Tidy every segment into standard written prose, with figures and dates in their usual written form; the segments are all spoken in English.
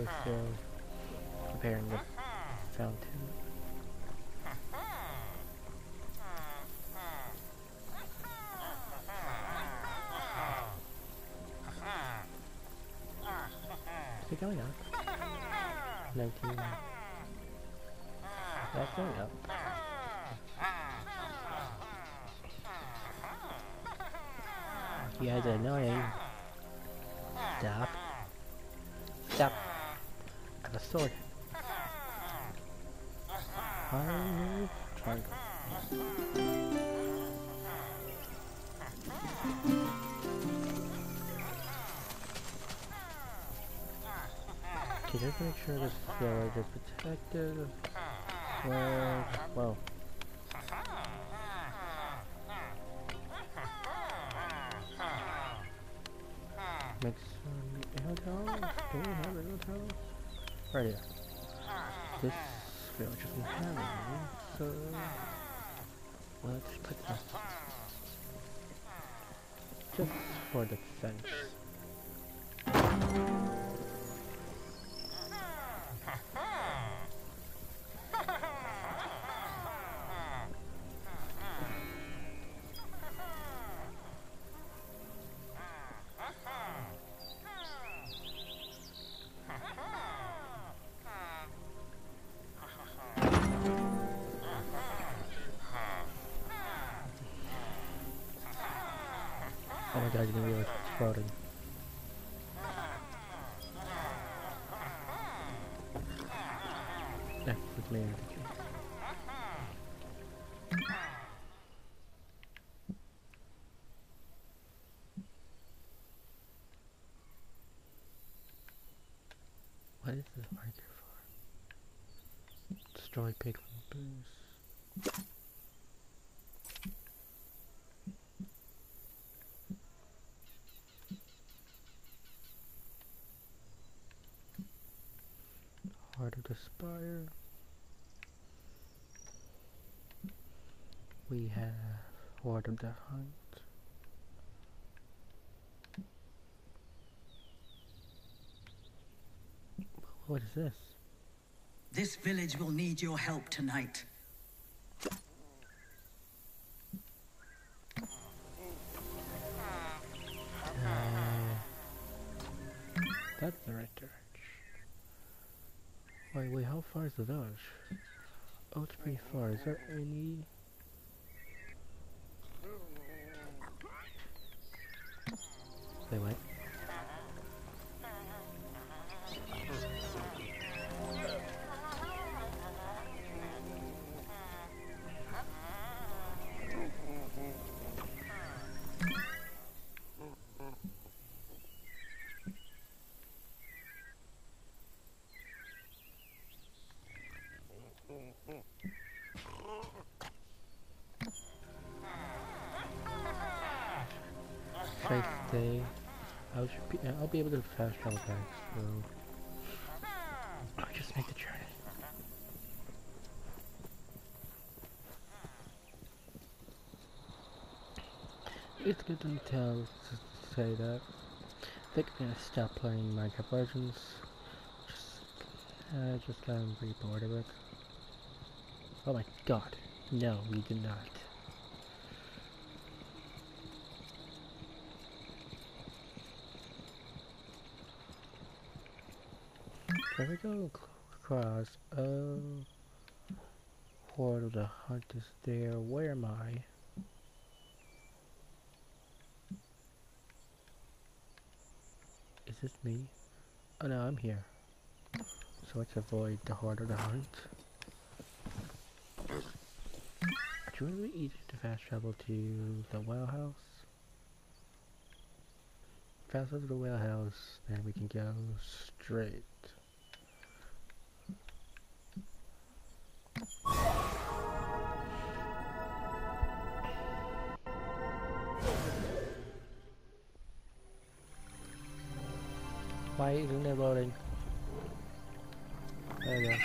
still preparing the fountain. Is it going up? 19. That's going up. You guys are annoying. Stop. Stop. I have a sword. Triangle. Okay, just make sure this village is protected. Whoa. Make some hotels. Do we have a hotel? Right here. This village doesn't have any, so let's put that just for defense. Oh my god, you didn't realize it's exploding. Yeah, it's me. What is this marker for? Destroy pig boost. Heart of the Spire. We have Heart of the Hunt. What is this? This village will need your help tonight. That's the right direction. Wait, how far is the village? Oh, it's pretty far. Is there any... Wait. Should I stay? I'll be able to fast travel back, so I'll just make the journey. It's good to say that. I think I'm gonna stop playing Minecraft Legends. Just got pretty bored of it. Oh my god. No, we did not. If we go across, Heart of the Hunt is there. Where am I? Is this me? Oh no, I'm here. So let's avoid the Heart of the Hunt. It's really easy to fast travel to the Whale House. Fast travel to the Whale House, then we can go straight. Why isn't it loading? There we go.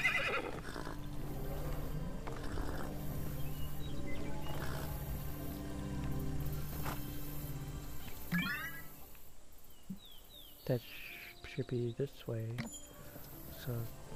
That should be this way. so...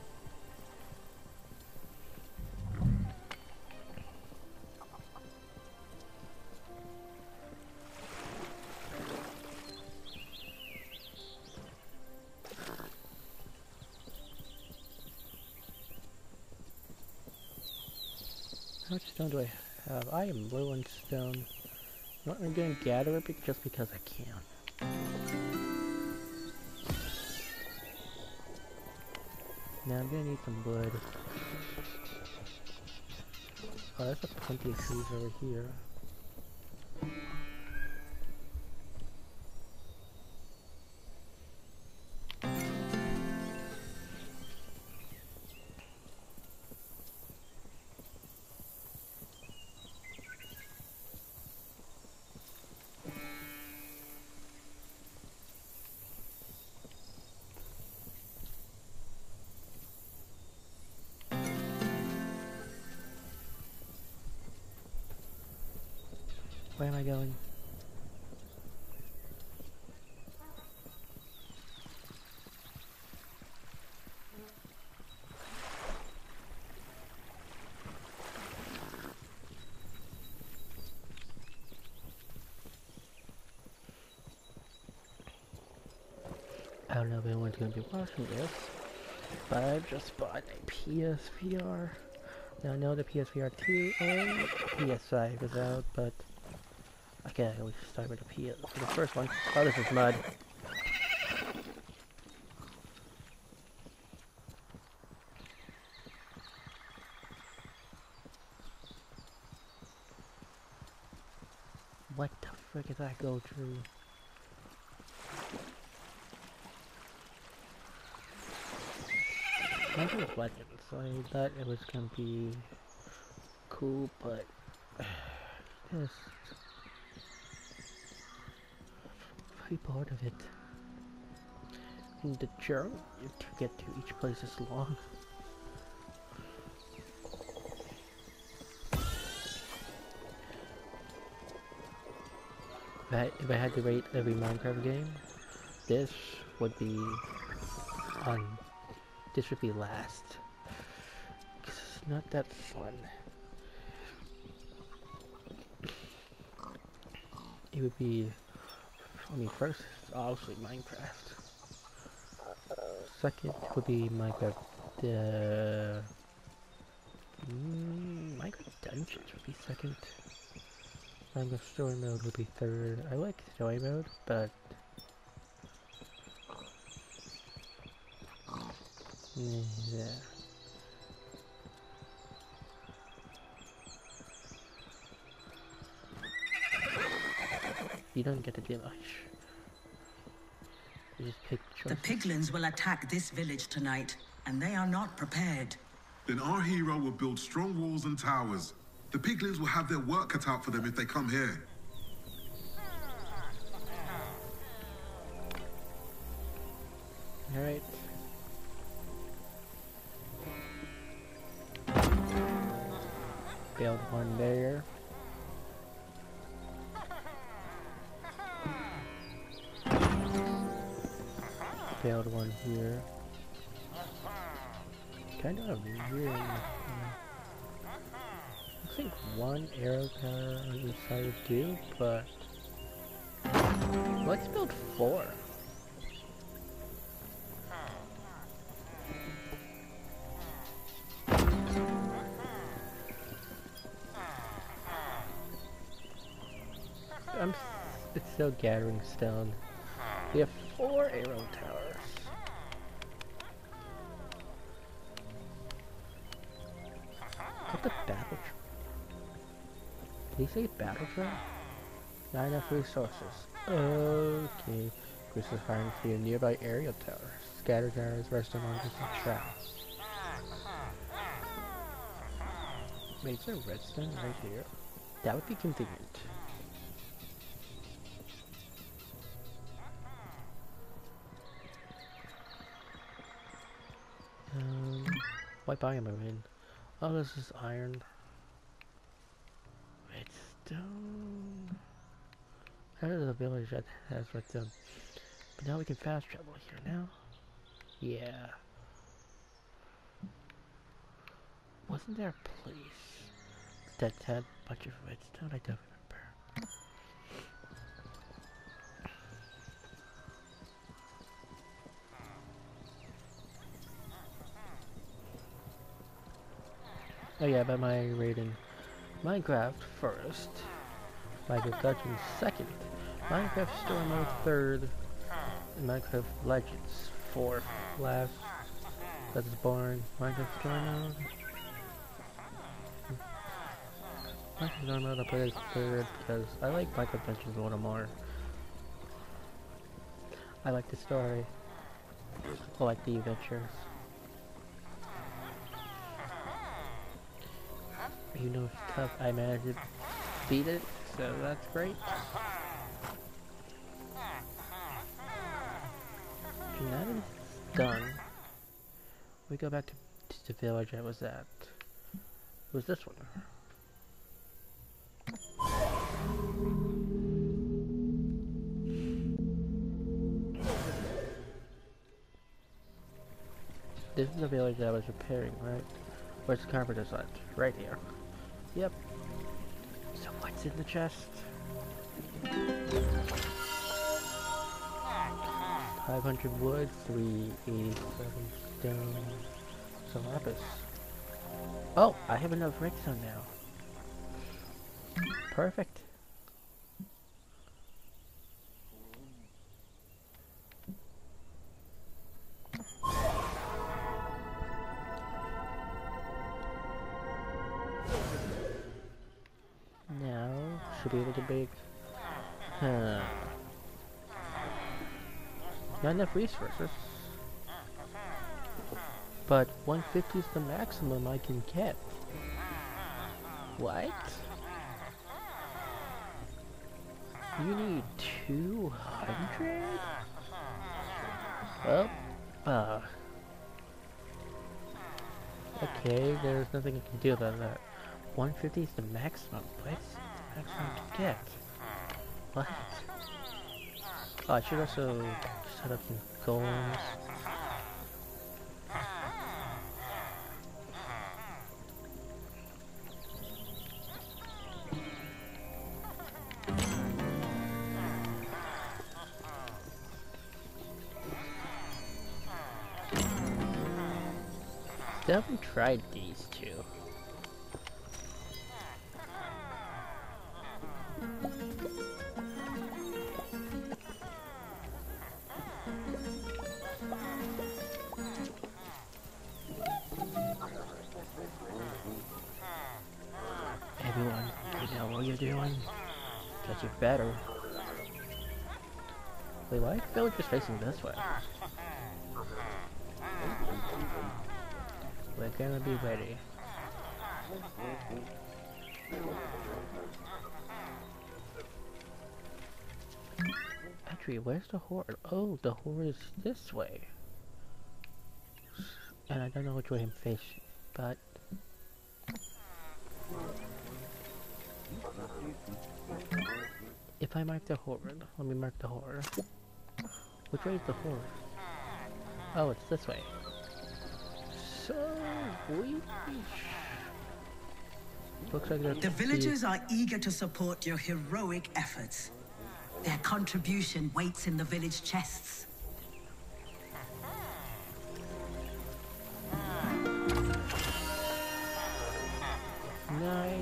How much stone do I have? I am low on stone. I'm gonna gather it just because I can. Now I'm gonna need some wood. Oh, there's plenty of trees over here. Where am I going? I don't know if anyone's going to be watching this, but I just bought a PSVR. Now I know the PSVR 2 and PS5 is out, but okay, we start with the PS. For the first one. Oh, this is mud. What the frick did I go through? I think it was Legends, so I thought it was gonna be cool, but just pretty bored of it. And the journey to get to each place is long. If I had to rate every Minecraft game, this would be on. This would be last. 'Cause it's not that fun. It would be. I mean, first, obviously Minecraft. Second would be Minecraft. Minecraft Dungeons would be second. Minecraft Story Mode would be third. I like Story Mode, but yeah. You don't get to do much. You just pick choices. The piglins will attack this village tonight, and they are not prepared. Then our hero will build strong walls and towers. The piglins will have their work cut out for them if they come here. Alright. Build one there. Build one here. Kind of weird. I think one arrow tower on each side would do, but let's build 4. It's still gathering stone. We have 4 arrow towers. What's the battle trap? Did he say battle trap? Not enough resources. Okay. Crystal firing for your nearby aerial towers. Scatter towers, resting on just a trap. Wait, is there redstone right here? That would be convenient. What biome am I in? Oh, this is iron. Redstone. There's a village that has redstone. But now we can fast travel here now. Yeah. Wasn't there a place that had a bunch of redstone? I don't remember. Oh yeah, but my rating. Minecraft first. Minecraft Dungeons second. Minecraft Story Mode third. And Minecraft Legends fourth. Last. That's Born. Minecraft Story Mode. Minecraft Story Mode I put it third because I like Minecraft Dungeons a little more. I like the story. I like the adventures. You know it's tough. I managed to beat it, so that's great. Okay, now that it's done, we go back to the village I was at. It was this one. This is the village I was repairing, right? Where's the carpenter's hut? Right here. Yep. So what's in the chest? 500 wood, 387 stone, some lapis. Oh, I have enough redstone now. Perfect. Now, should be able to bake. Not enough resources. But 150 is the maximum I can get. What? You need 200? Well, okay, there's nothing I can do about that. 150 is the maximum. What's the maximum to get? What? Oh, I should also set up some golems. I haven't tried these two. Everyone, you know what you're doing? Because you're better. Wait, why is the village just facing this way? We're gonna be ready. Actually, where's the horde? Oh, the horde is this way. And I don't know which way I'm facing, but... if I mark the horde, let me mark the horde. Which way is the horde? Oh, it's this way. So looks like the villagers are eager to support your heroic efforts. Their contribution waits in the village chests. Nice.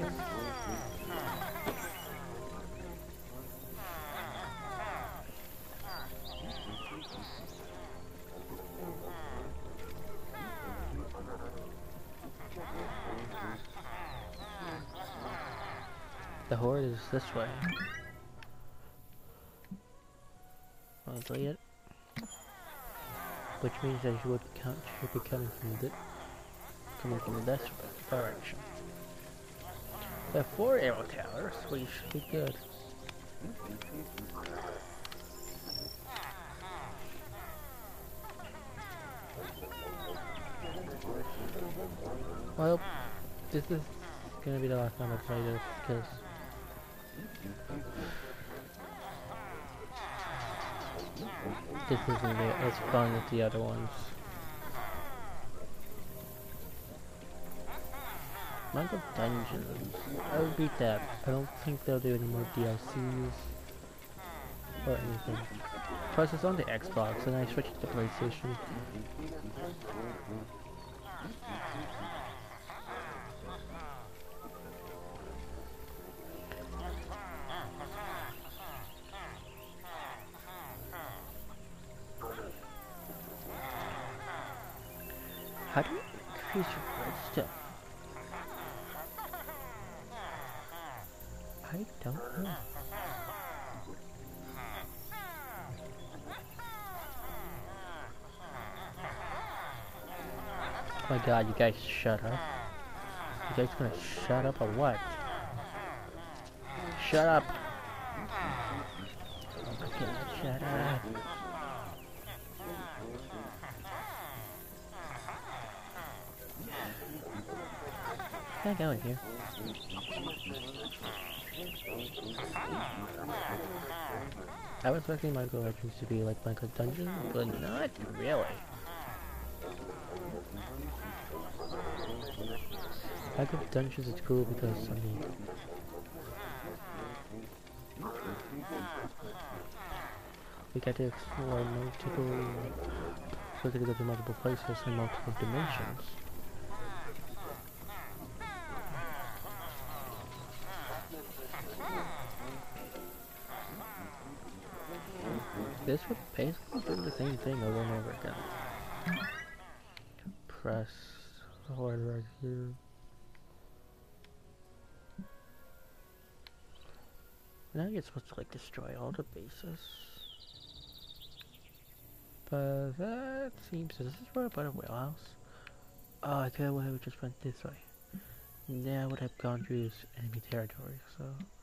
The horde is this way. I'll delete it. Which means that you should be coming from this direction. There are 4 arrow towers, so you should be good. Well, this is gonna be the last time I play this, because this isn't as fun as the other ones. Minecraft Dungeons. I would beat that. I don't think they'll do any more DLCs or anything. Plus it's on the Xbox and I switched to PlayStation. How do you increase your redstone? I don't know. Oh my god, you guys shut up. You guys gonna shut up or what? Shut up! Oh my god, shut up! What am I going here? I was expecting Minecraft Legends to be like Minecraft Dungeon, but not really. Minecraft Dungeons is cool because, I mean, we get to explore multiple, so we get to go to multiple places and multiple dimensions. This would basically do the same thing over and over again. Press hard right here. Now you're supposed to like destroy all the bases. But that seems, this is where I put a wheelhouse. Oh, I could have just went this way. Now I would have gone through this enemy territory, so.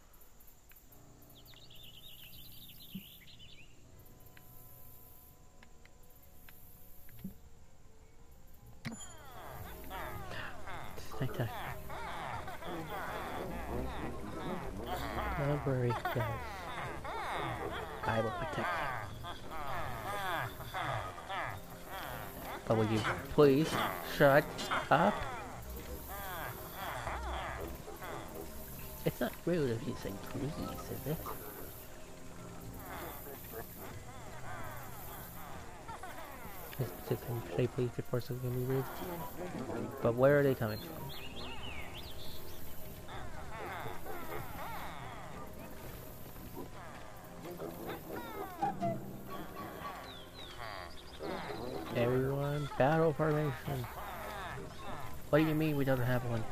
Take that. Don't worry, guys. I will protect you. But will you please shut up? It's not rude if you say please, is it? Just say please before something can be rude. But where are they coming from? Everyone, battle formation. What do you mean we don't have one?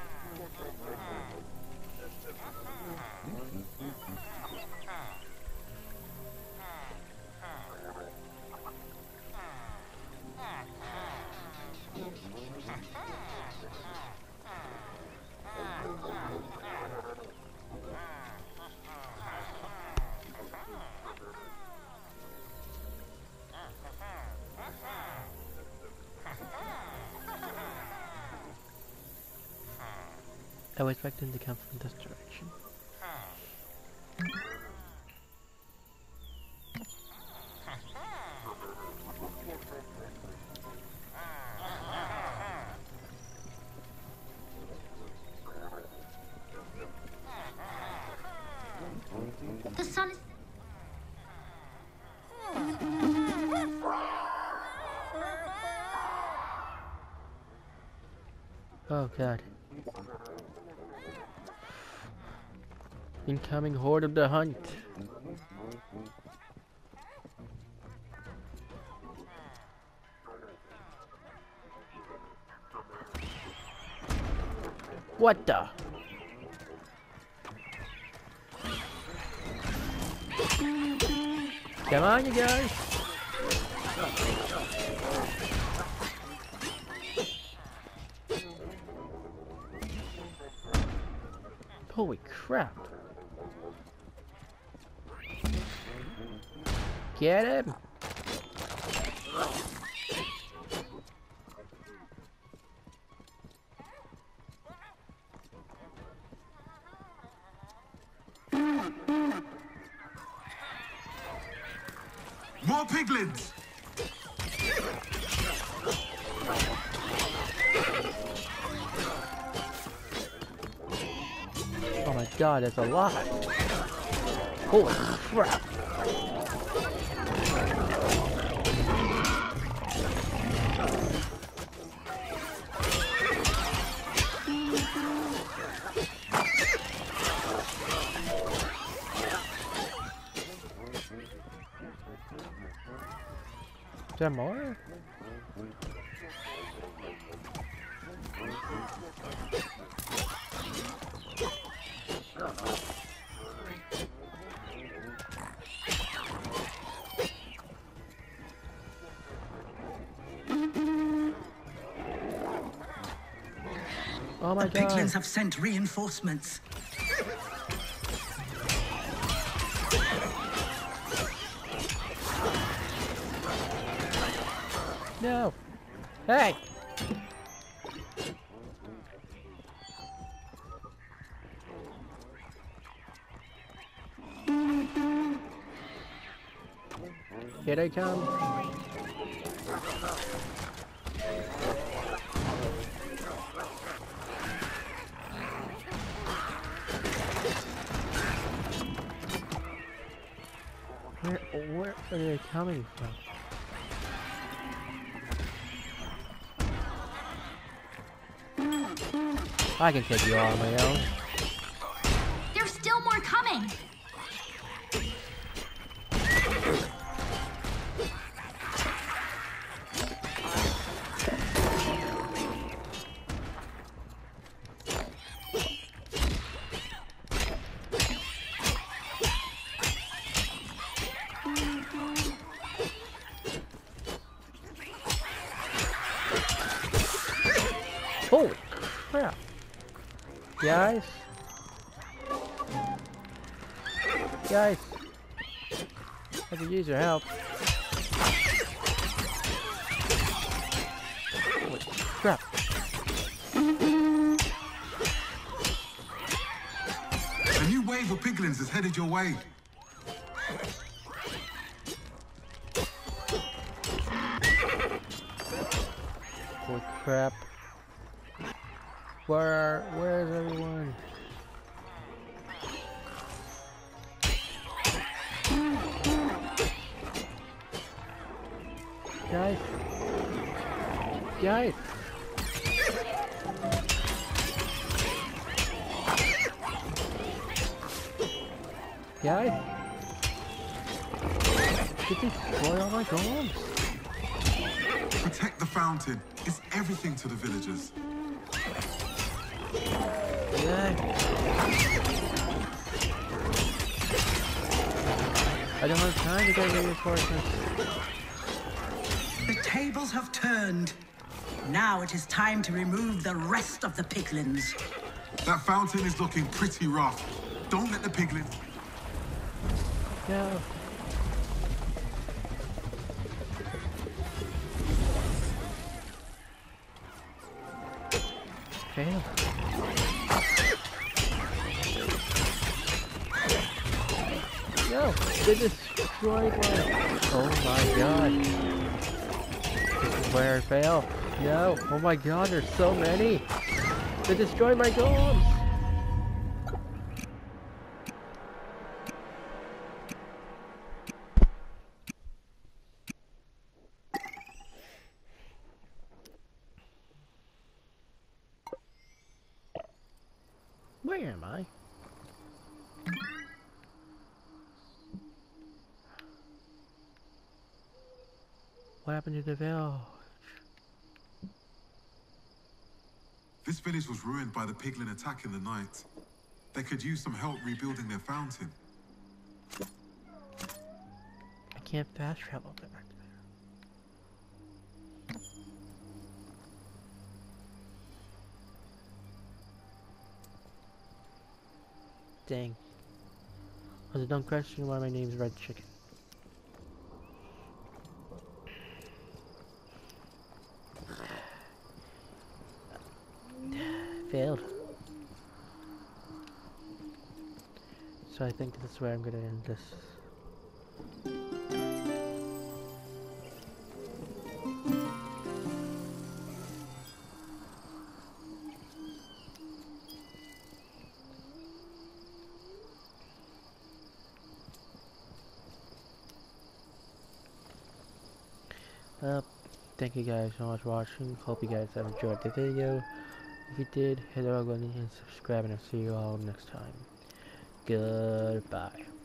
I was expecting to come from this direction. The sun is... Oh god. Incoming horde of the hunt. What the? Come on, you guys. Holy crap. Get him! More piglins! my god, that's a lot. Holy crap. Is there more? Oh my The god. piglins have sent reinforcements. No. Hey. Here they come. Where are they coming from? I can take you all on my own. There's still more coming. Holy crap. Guys. Guys. I could use your help. Holy crap. A new wave of piglins is headed your way. Holy crap. Where is everyone? Guys. Guys. Guys. Did they destroy all my golems? Protect the fountain. It's everything to the villagers. Yeah. I don't have time to get reinforcements. The tables have turned. Now it is time to remove the rest of the piglins. That fountain is looking pretty rough. Don't let the piglins... No. Fail. No, they destroyed my... Oh my god. This is where I fail. No, oh my god, there's so many. They destroyed my golems. Where am I? What happened to the village? This village was ruined by the piglin attack in the night. They could use some help rebuilding their fountain. I can't fast travel back there. Dang. Was a dumb question why my name's Red Chicken. Failed. So I think this is where I'm gonna end this. Thank you guys so much for watching. Hope you guys have enjoyed the video. If you did, hit the like button and subscribe, and I'll see you all next time. Goodbye.